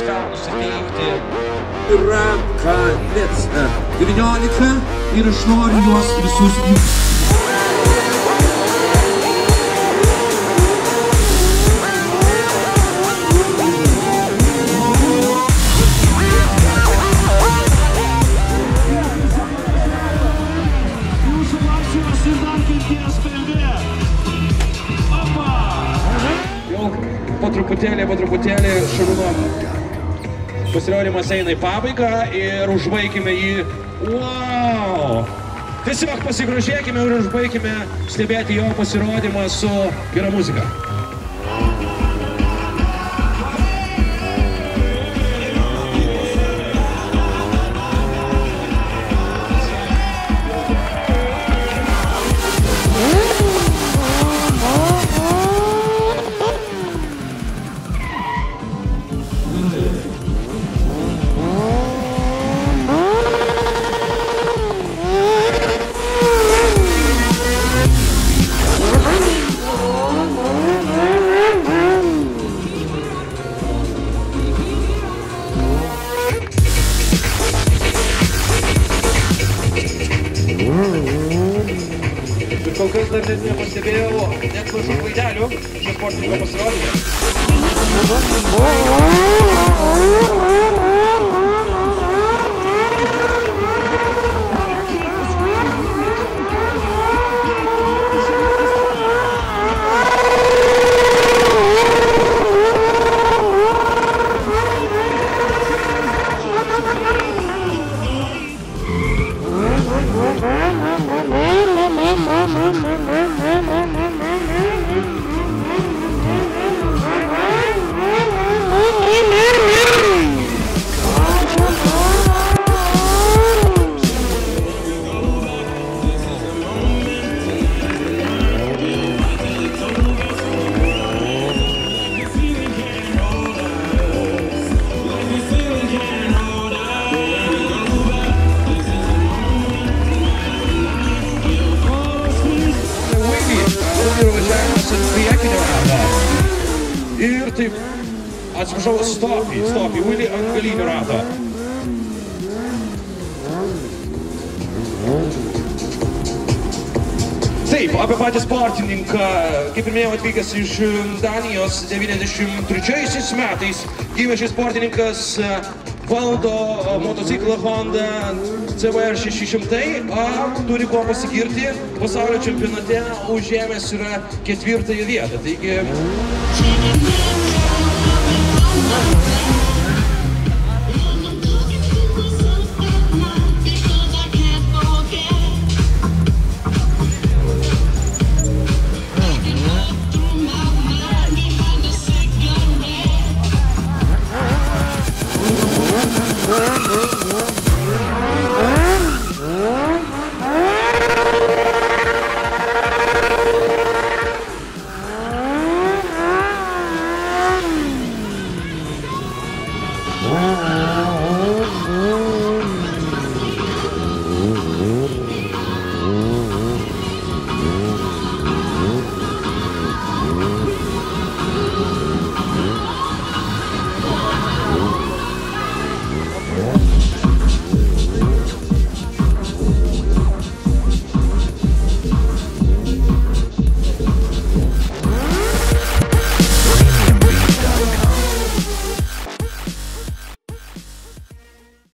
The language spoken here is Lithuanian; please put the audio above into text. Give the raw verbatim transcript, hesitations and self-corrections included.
gal nusiteikti. Ranka Vets devyniolika ir aš noriu juos visus jums. Po truputėlį, po truputėlį Šarūno pasirodymas eina į pabaigą ir užbaikime jį. Wow! Tiesiog pasigrožėkime ir užbaikime stebėti jo pasirodymą su gera muzika. Kol kas dar net nepastebėjau net mažų klaidelių šio sportininko pasirodymą. Ir taip, atsiprašau, stopį, stopį, wheelie ant galinio rato. Taip, apie patį sportininką, kaip ir minėjau, atvykęs iš Danijos devyniasdešimt trečiaisiais metais, gimė šis sportininkas, valdo motociklą Honda C V R šeši šimtai, turi kuo pasigirti, pasaulio čempionate užėmęs yra ketvirtąją vietą. Taigi...